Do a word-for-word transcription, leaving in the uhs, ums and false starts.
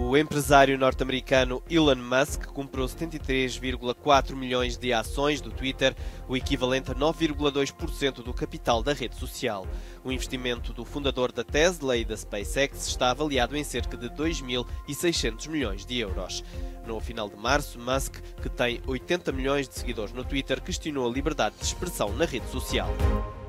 O empresário norte-americano Elon Musk comprou setenta e três vírgula quatro milhões de ações do Twitter, o equivalente a nove vírgula dois por cento do capital da rede social. O investimento do fundador da Tesla e da SpaceX está avaliado em cerca de dois mil e seiscentos milhões de euros. No final de março, Musk, que tem oitenta milhões de seguidores no Twitter, questionou a liberdade de expressão na rede social.